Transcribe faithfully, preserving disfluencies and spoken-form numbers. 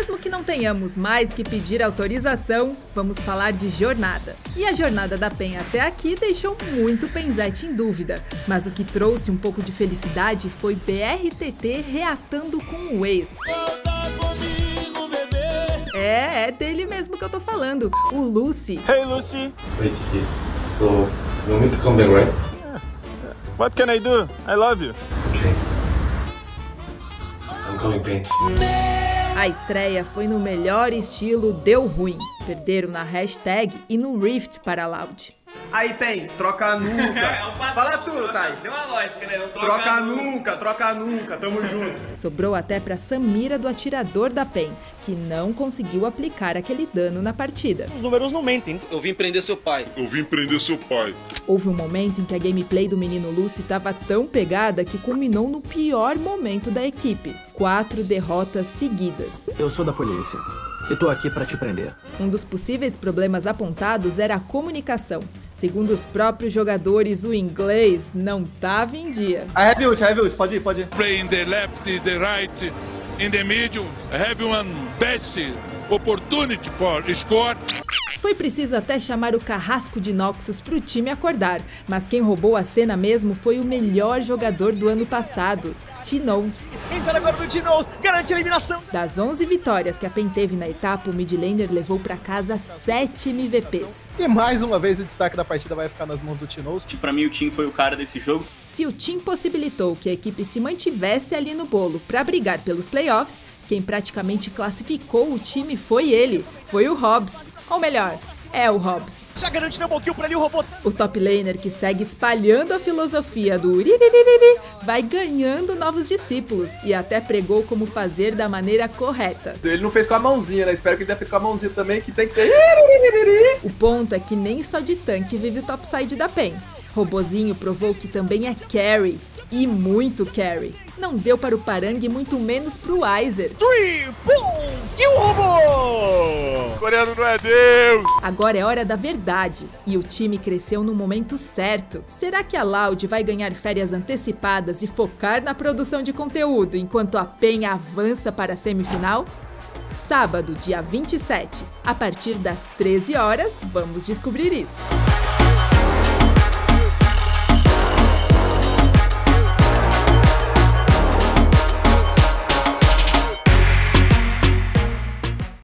Mesmo que não tenhamos mais que pedir autorização, vamos falar de jornada. E a jornada da PEN até aqui deixou muito Penzete em dúvida, mas o que trouxe um pouco de felicidade foi B R T T reatando com o ex. É, é dele mesmo que eu tô falando, o Lucy. Hey Lucy! Wait, so you want me to come back, right? What can I do? I love you. Okay. I'm coming back. A estreia foi no melhor estilo deu ruim. Perderam na hashtag e no Rift para a Loud. Aí, Pen, troca nunca. É, um Fala tu, Thay. Deu uma lógica, né? Troca, troca nunca, troca nunca, tamo junto. Sobrou até pra Samira do atirador da PEN, que não conseguiu aplicar aquele dano na partida. Os números não mentem. Eu vim prender seu pai. Eu vim prender seu pai. Houve um momento em que a gameplay do menino Lucy estava tão pegada que culminou no pior momento da equipe. Quatro derrotas seguidas. Eu sou da polícia. Eu tô aqui pra te prender. Um dos possíveis problemas apontados era a comunicação. Segundo os próprios jogadores, o inglês não tava em dia. I have ult, I have ult, pode ir, pode ir. Play in the left, the right, in the middle. Have one best opportunity for score. Foi preciso até chamar o carrasco de Noxus pro time acordar, mas quem roubou a cena mesmo foi o melhor jogador do ano passado, Tinoz. Entra agora no Tinoz, garante a eliminação. Das onze vitórias que a PEN teve na etapa, o mid laner levou pra casa sete M V Ps. E mais uma vez o destaque da partida vai ficar nas mãos do Tinoz. Pra mim o Tim foi o cara desse jogo. Se o Tim possibilitou que a equipe se mantivesse ali no bolo pra brigar pelos playoffs, quem praticamente classificou o time foi ele, foi o Hobbs. Ou melhor, é o Hobbs. Já garante double kill pra ali o robô. O top laner que segue espalhando a filosofia do uriririri vai ganhando novos discípulos e até pregou como fazer da maneira correta. Ele não fez com a mãozinha, né? Espero que ele tenha feito com a mãozinha também, que tem que ter... O ponto é que nem só de tanque vive o topside da PEN. Robozinho provou que também é carry, e muito carry. Não deu para o Parang e muito menos pro Weiser. Triple kill robô! Coreano não é Deus! Agora é hora da verdade, e o time cresceu no momento certo. Será que a Loud vai ganhar férias antecipadas e focar na produção de conteúdo enquanto a PEN avança para a semifinal? Sábado, dia vinte e sete, a partir das treze horas, vamos descobrir isso.